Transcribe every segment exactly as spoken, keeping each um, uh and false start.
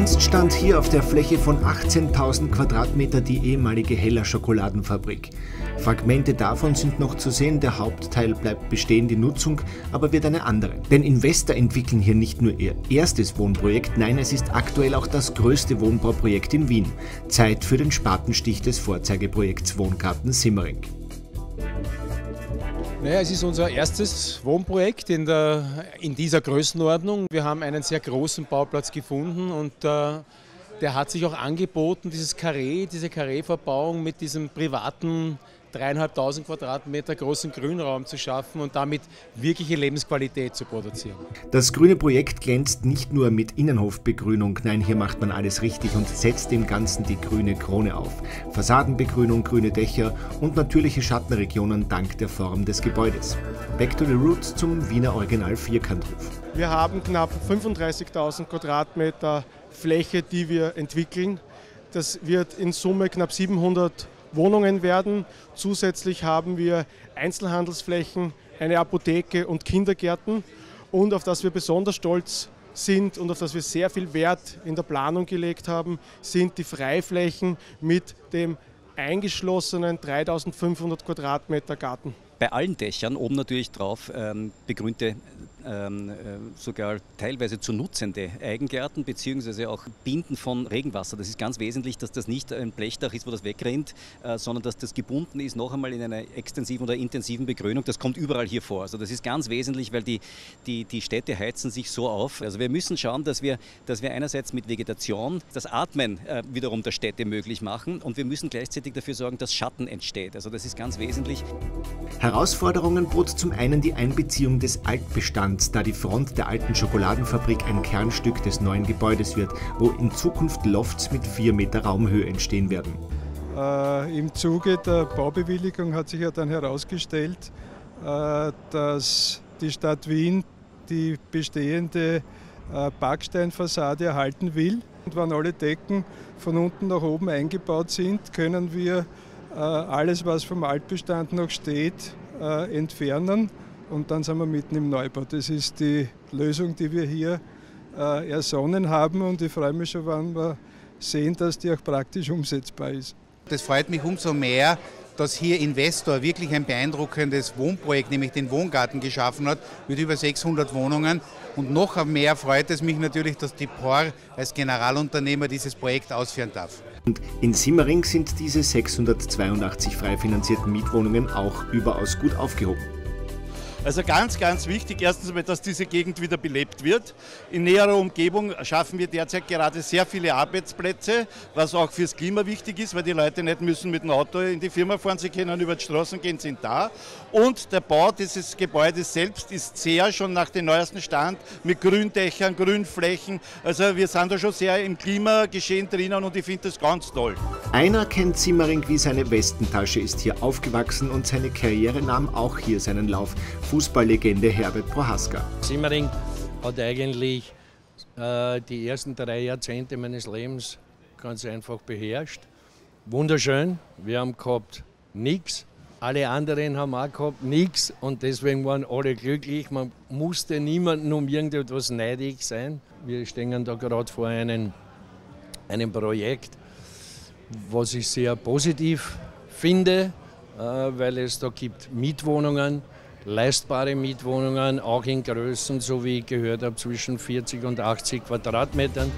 Einst stand hier auf der Fläche von achtzehntausend Quadratmeter die ehemalige Heller Schokoladenfabrik. Fragmente davon sind noch zu sehen, der Hauptteil bleibt bestehen, die Nutzung aber wird eine andere. Denn Investor entwickeln hier nicht nur ihr erstes Wohnprojekt, nein, es ist aktuell auch das größte Wohnbauprojekt in Wien. Zeit für den Spatenstich des Vorzeigeprojekts Wohngarten Simmering. Naja, es ist unser erstes Wohnprojekt in, der, in dieser Größenordnung. Wir haben einen sehr großen Bauplatz gefunden und äh, der hat sich auch angeboten, dieses Karree, diese Karreeverbauung mit diesem privaten dreieinhalbtausend Quadratmeter großen Grünraum zu schaffen und damit wirkliche Lebensqualität zu produzieren. Das grüne Projekt glänzt nicht nur mit Innenhofbegrünung, nein, hier macht man alles richtig und setzt dem Ganzen die grüne Krone auf. Fassadenbegrünung, grüne Dächer und natürliche Schattenregionen dank der Form des Gebäudes. Back to the roots zum Wiener Original Vierkanthof. Wir haben knapp fünfunddreißigtausend Quadratmeter Fläche, die wir entwickeln. Das wird in Summe knapp siebenhundert Wohnungen werden. Zusätzlich haben wir Einzelhandelsflächen, eine Apotheke und Kindergärten. Und auf das wir besonders stolz sind und auf das wir sehr viel Wert in der Planung gelegt haben, sind die Freiflächen mit dem eingeschlossenen dreitausendfünfhundert Quadratmeter Garten. Bei allen Dächern oben natürlich drauf ähm, begrünte, ähm, äh, sogar teilweise zu nutzende Eigengärten bzw. auch Binden von Regenwasser. Das ist ganz wesentlich, dass das nicht ein Blechdach ist, wo das wegrennt, äh, sondern dass das gebunden ist noch einmal in einer extensiven oder intensiven Begrünung. Das kommt überall hier vor. Also das ist ganz wesentlich, weil die, die, die Städte heizen sich so auf. Also wir müssen schauen, dass wir, dass wir einerseits mit Vegetation das Atmen äh, wiederum der Städte möglich machen und wir müssen gleichzeitig dafür sorgen, dass Schatten entsteht. Also das ist ganz wesentlich. Herausforderungen bot zum einen die Einbeziehung des Altbestands, da die Front der alten Schokoladenfabrik ein Kernstück des neuen Gebäudes wird, wo in Zukunft Lofts mit vier Meter Raumhöhe entstehen werden. Äh, Im Zuge der Baubewilligung hat sich ja dann herausgestellt, äh, dass die Stadt Wien die bestehende äh, Backsteinfassade erhalten will. Und wenn alle Decken von unten nach oben eingebaut sind, können wir alles, was vom Altbestand noch steht, entfernen und dann sind wir mitten im Neubau. Das ist die Lösung, die wir hier ersonnen haben und ich freue mich schon, wenn wir sehen, dass die auch praktisch umsetzbar ist. Das freut mich umso mehr, dass hier Investor wirklich ein beeindruckendes Wohnprojekt, nämlich den Wohngarten, geschaffen hat mit über sechshundert Wohnungen. Und noch mehr freut es mich natürlich, dass die P O R als Generalunternehmer dieses Projekt ausführen darf. Und in Simmering sind diese sechshundertzweiundachtzig frei finanzierten Mietwohnungen auch überaus gut aufgehoben. Also ganz, ganz wichtig, erstens einmal, dass diese Gegend wieder belebt wird. In näherer Umgebung schaffen wir derzeit gerade sehr viele Arbeitsplätze, was auch fürs Klima wichtig ist, weil die Leute nicht müssen mit dem Auto in die Firma fahren, sie können über die Straßen gehen, sind da. Und der Bau dieses Gebäudes selbst ist sehr schon nach dem neuesten Stand mit Gründächern, Grünflächen. Also wir sind da schon sehr im Klimageschehen drinnen und ich finde das ganz toll. Einer kennt Simmering wie seine Westentasche, ist hier aufgewachsen und seine Karriere nahm auch hier seinen Lauf. Fußballlegende Herbert Prohaska. Simmering hat eigentlich äh, die ersten drei Jahrzehnte meines Lebens ganz einfach beherrscht. Wunderschön, wir haben gehabt nichts, alle anderen haben auch gehabt nichts und deswegen waren alle glücklich. Man musste niemandem um irgendetwas neidig sein. Wir stehen da gerade vor einem, einem Projekt, was ich sehr positiv finde, äh, weil es da gibt Mietwohnungen, leistbare Mietwohnungen, auch in Größen, so wie ich gehört habe, zwischen vierzig und achtzig Quadratmetern.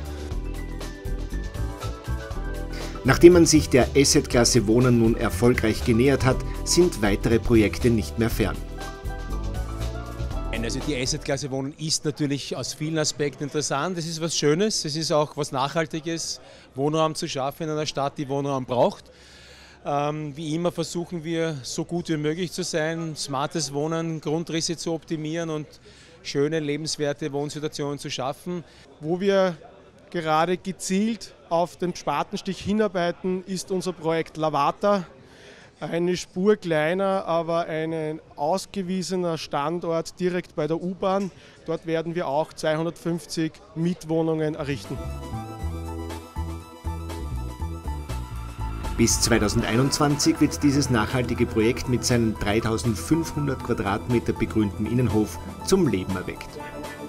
Nachdem man sich der Asset-Klasse Wohnen nun erfolgreich genähert hat, sind weitere Projekte nicht mehr fern. Also die Asset-Klasse Wohnen ist natürlich aus vielen Aspekten interessant. Es ist was Schönes, es ist auch was Nachhaltiges, Wohnraum zu schaffen in einer Stadt, die Wohnraum braucht. Ähm, wie immer versuchen wir, so gut wie möglich zu sein, smartes Wohnen, Grundrisse zu optimieren und schöne, lebenswerte Wohnsituationen zu schaffen. Wo wir gerade gezielt auf den Spatenstich hinarbeiten, ist unser Projekt Lavata. Eine Spur kleiner, aber ein ausgewiesener Standort direkt bei der U-Bahn. Dort werden wir auch zweihundertfünfzig Mietwohnungen errichten. Bis zweitausendeinundzwanzig wird dieses nachhaltige Projekt mit seinem dreitausendfünfhundert Quadratmeter begrünten Innenhof zum Leben erweckt.